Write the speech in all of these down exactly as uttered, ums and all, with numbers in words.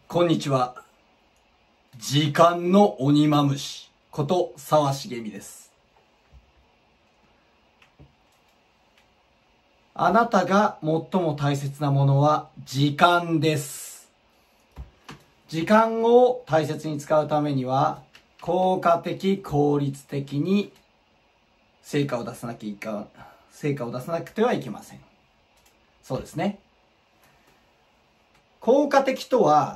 こんにちは。時間の鬼マムシこと沢茂美です。あなたが最も大切なものは時間です。時間を大切に使うためには効果的、効率的に成果を出さなきゃいかん、成果を出さなくてはいけません。そうですね。効果的とは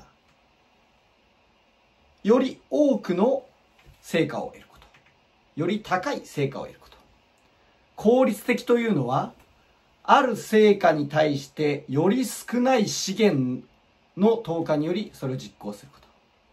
より多くの成果を得ること。より高い成果を得ること。効率的というのは、ある成果に対してより少ない資源の投下によりそれを実行すること。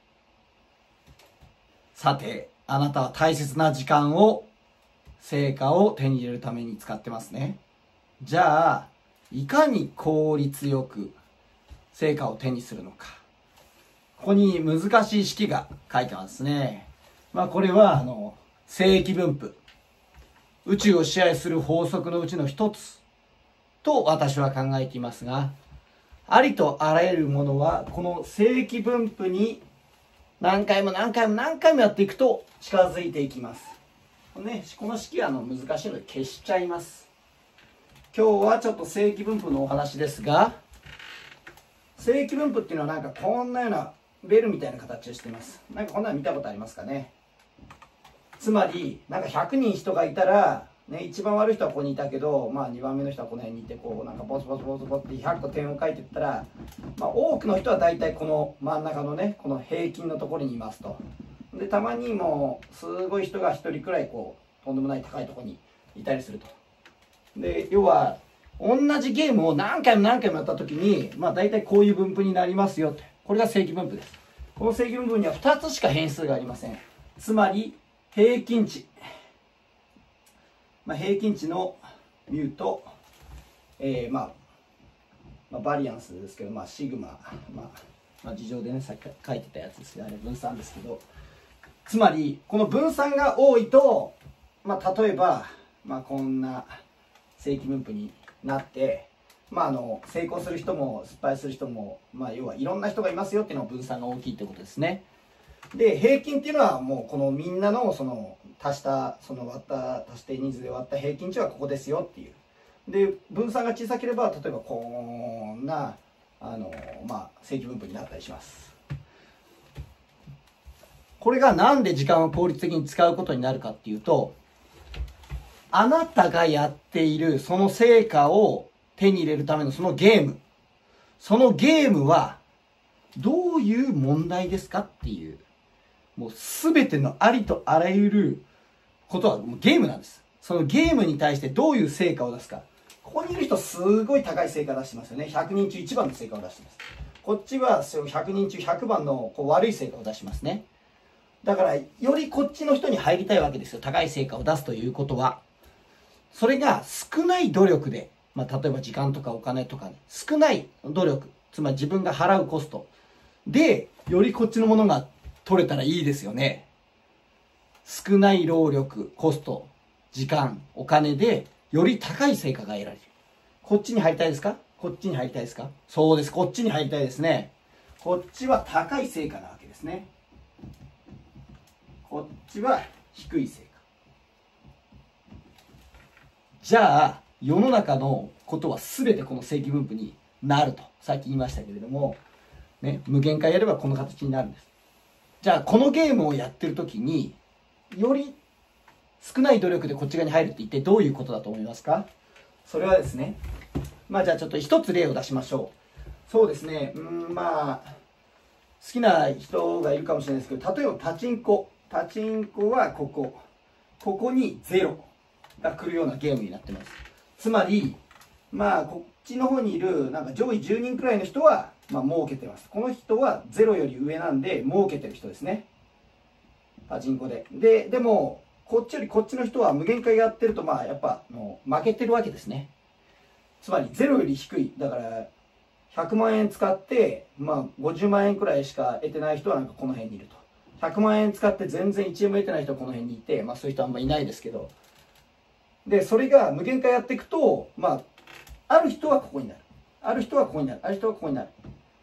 さて、あなたは大切な時間を、成果を手に入れるために使ってますね。じゃあ、いかに効率よく成果を手にするのか。ここに難しい式が書いてますね。まあこれはあの正規分布、宇宙を支配する法則のうちの一つと私は考えていますが、ありとあらゆるものはこの正規分布に何回も何回も何回もやっていくと近づいていきます。ね、この式はあの難しいので消しちゃいます。今日はちょっと正規分布のお話ですが、正規分布っていうのはなんかこんなようなベルみたいな形をしています。なんかこんなの見たことありますかね。つまりなんかひゃくにん人がいたら、ね、一番悪い人はここにいたけど、まあ、にばんめの人はこの辺にいて、こうなんかボツボツボツボツってひゃっこ点を書いていったら、まあ、多くの人は大体この真ん中のねこの平均のところにいますと。でたまにもうすごい人がひとりくらいこうとんでもない高いところにいたりすると。で要は同じゲームを何回も何回もやった時に、まあ、大体こういう分布になりますよって。これが正規分布です。この正規分布にはふたつしか変数がありません。つまり平均値、まあ、平均値のミューと、えーまあまあ、バリアンスですけど、まあ、シグマ、まあまあ、事情でねさっき書いてたやつですけど、あれ分散ですけど、つまりこの分散が多いと、まあ、例えば、まあ、こんな正規分布になって、まあ、あの成功する人も失敗する人も、まあ、要はいろんな人がいますよっていうのは分散が大きいってことですね。で平均っていうのはもうこのみんなのその足したその割った足して人数で割った平均値はここですよっていう。で分散が小さければ例えばこんなあの、まあ、正規分布になったりします。これがなんで時間を効率的に使うことになるかっていうと、あなたがやっているその成果を手に入れるためのそのゲーム、そのゲームはどういう問題ですかっていう、もう全てのありとあらゆることはもうゲームなんです。そのゲームに対してどういう成果を出すか。ここにいる人すごい高い成果出してますよね。ひゃくにん中いちばんの成果を出してます。こっちはひゃくにん中ひゃくばんのこう悪い成果を出しますね。だからよりこっちの人に入りたいわけですよ。高い成果を出すということは。それが少ない努力で、まあ、例えば時間とかお金とか、ね、少ない努力、つまり自分が払うコストでよりこっちのものが取れたらいいですよね。少ない労力、コスト、時間、お金でより高い成果が得られる。こっちに入りたいですか？こっちに入りたいですか？そうです。こっちに入りたいですね。こっちは高い成果なわけですね。こっちは低い成果。じゃあ世の中のことは全てこの正規分布になるとさっき言いましたけれども、ね、無限回やればこの形になるんです。じゃあこのゲームをやってる時により少ない努力でこっち側に入るって一体どういうことだと思いますか？それはですね、まあじゃあちょっと一つ例を出しましょう。そうですね、うんまあ好きな人がいるかもしれないですけど、例えばパチンコパチンコはここここにゼロが来るようなゲームになってます。つまりまあこっちの方にいるなんか上位じゅうにんくらいの人はまあ儲けてます。この人はゼロより上なんで儲けてる人ですね、パチンコで。ででもこっちよりこっちの人は無限回やってるとまあやっぱもう負けてるわけですね。つまりゼロより低い、だからひゃくまんえん使ってまあごじゅうまんえんくらいしか得てない人はなんかこの辺にいると。ひゃくまんえん使って全然いちえんも得てない人はこの辺にいて、まあそういう人はあんまりいないですけど、でそれが無限回やっていくと、まあある人はここになる、ある人はここになる、ある人はここになる。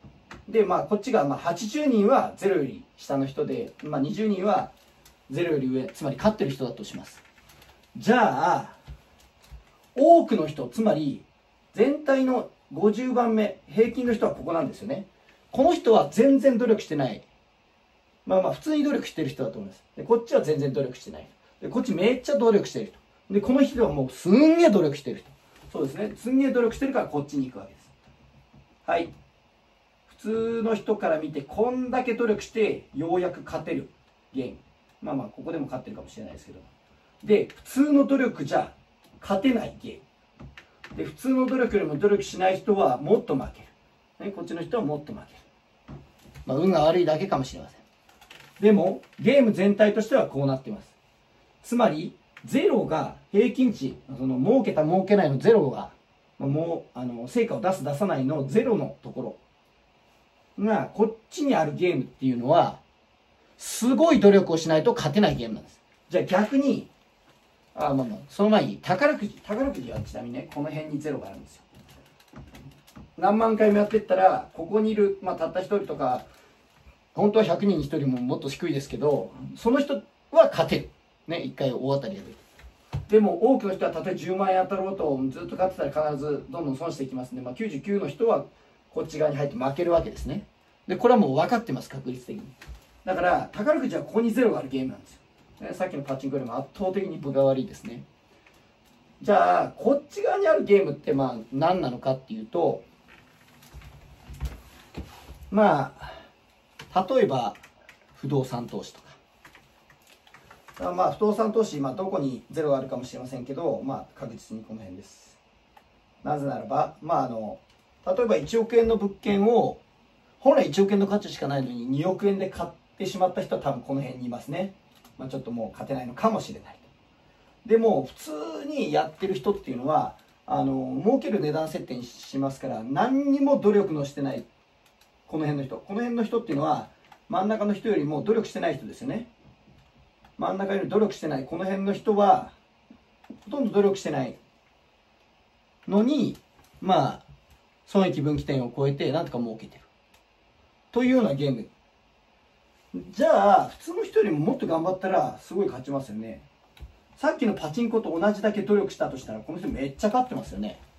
で、まあ、こっちがまあはちじゅうにんはゼロより下の人で、まあ、にじゅうにんはゼロより上、つまり勝ってる人だとします。じゃあ多くの人、つまり全体のごじゅうばんめ、平均の人はここなんですよね。この人は全然努力してない。まあまあ普通に努力してる人だと思います。でこっちは全然努力してない。でこっちめっちゃ努力してる人。でこの人はもうすんげえ努力してる人。そうですね、すんげえ努力してるからこっちに行くわけです。はい、普通の人から見てこんだけ努力してようやく勝てるゲーム、まあまあここでも勝ってるかもしれないですけど、で普通の努力じゃ勝てないゲームで、普通の努力よりも努力しない人はもっと負ける、ね、こっちの人はもっと負ける。まあ運が悪いだけかもしれません。でもゲーム全体としてはこうなっています。つまりゼロが平均値、その儲けた儲けないのゼロがもうあの成果を出す出さないのゼロのところがこっちにあるゲームっていうのはすごい努力をしないと勝てないゲームなんです。じゃあ逆にあまあまあその前に宝くじ宝くじはちなみにねこの辺にゼロがあるんですよ。何万回もやってったらここにいる、まあ、たった一人とか本当はひゃくにんにひとりももっと低いですけど、その人は勝てるね、いっかい大当たりやる。でも多くの人はたとえじゅうまんえん当たろうとずっと勝ってたら必ずどんどん損していきますので、まあ、きゅうじゅうきゅうの人はこっち側に入って負けるわけですね。でこれはもう分かってます、確率的に。だから宝くじはここにゼロがあるゲームなんですよ、ね、さっきのパチンコよりも圧倒的に分が悪いですね。じゃあこっち側にあるゲームってまあ何なのかっていうと、まあ例えば不動産投資とか、まあ不動産投資、まあ、どこにゼロがあるかもしれませんけど、まあ、確実にこの辺です。なぜならば、まあ、あの例えばいちおくえんの物件を本来いちおくえんの価値しかないのににおくえんで買ってしまった人は多分この辺にいますね。まあ、ちょっともう勝てないのかもしれない。でも普通にやってる人っていうのはあの儲ける値段設定にしますから、何にも努力のしてないこの辺の人この辺の人っていうのは真ん中の人よりも努力してない人ですよね。真ん中より努力してないこの辺の人はほとんど努力してないのに、まあ損益分岐点を超えてなんとか儲けてるというようなゲーム。じゃあ普通の人よりももっと頑張ったらすごい勝ちますよね。さっきのパチンコと同じだけ努力したとしたらこの人めっちゃ勝ってますよね。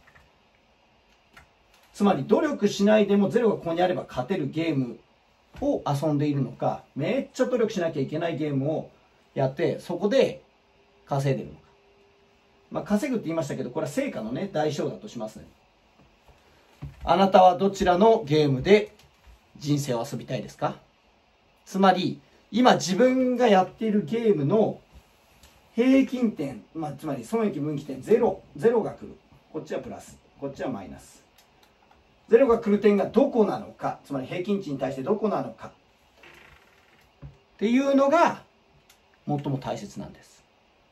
つまり努力しないでもゼロがここにあれば勝てるゲームを遊んでいるのか、めっちゃ努力しなきゃいけないゲームをやってそこで稼いでるのか。まあ稼ぐって言いましたけどこれは成果のね代償だとしますね。あなたはどちらのゲームで人生を遊びたいですか？つまり今自分がやっているゲームの平均点、まあ、つまり損益分岐点ゼロ、ゼロが来る、こっちはプラスこっちはマイナス、ゼロが来る点がどこなのか、つまり平均値に対してどこなのかっていうのが最も大切なんです。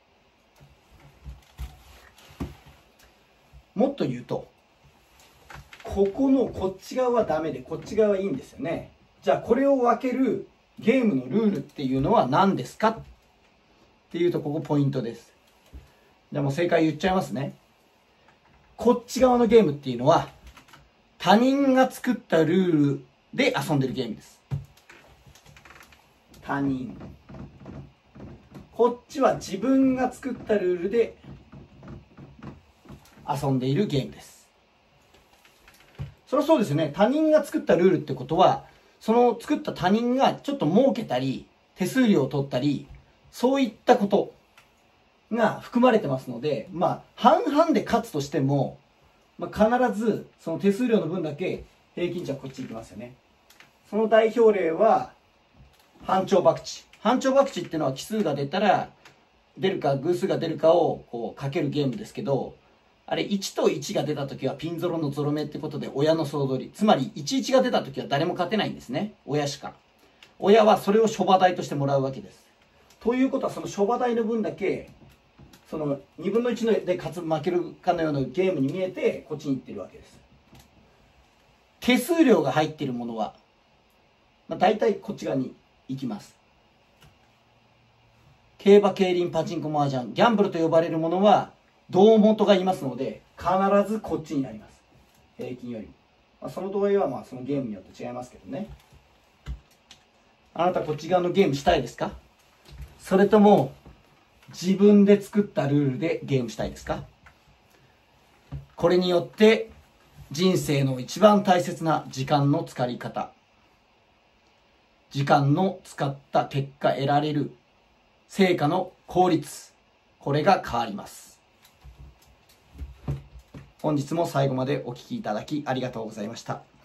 もっと言うとここのこっち側はダメでこっち側はいいんですよね。じゃあこれを分けるゲームのルールっていうのは何ですかっていうとここポイントです。じゃあもう正解言っちゃいますね。こっち側のゲームっていうのは他人が作ったルールで遊んでるゲームです。他人、こっちは自分が作ったルールで遊んでいるゲームです。そりゃそうですよね。他人が作ったルールってことはその作った他人がちょっと儲けたり手数料を取ったりそういったことが含まれてますので、まあ半々で勝つとしても、まあ、必ずその手数料の分だけ平均値はこっち行きますよね。その代表例は半丁博打。半丁博打っていうのは奇数が出たら出るか偶数が出るかをこうかけるゲームですけど、あれいちといちが出た時はピンゾロのゾロ目ってことで親の総取り、つまりいちいちが出た時は誰も勝てないんですね。親しか。親はそれを諸場代としてもらうわけです。ということはその諸場代の分だけそのにぶんのいちで勝つ負けるかのようなゲームに見えてこっちに行ってるわけです。手数料が入っているものは、まあ、大体こっち側に行きます。競馬、競輪、パチンコ、麻雀、ギャンブルと呼ばれるものは胴元がいますので必ずこっちになります。平均より。 まあ、その度合いはまあそのゲームによって違いますけどね。あなたこっち側のゲームしたいですか？それとも自分で作ったルールでゲームしたいですか？これによって人生の一番大切な時間の使い方、時間の使った結果得られる成果の効率、これが変わります。本日も最後までお聞きいただきありがとうございました。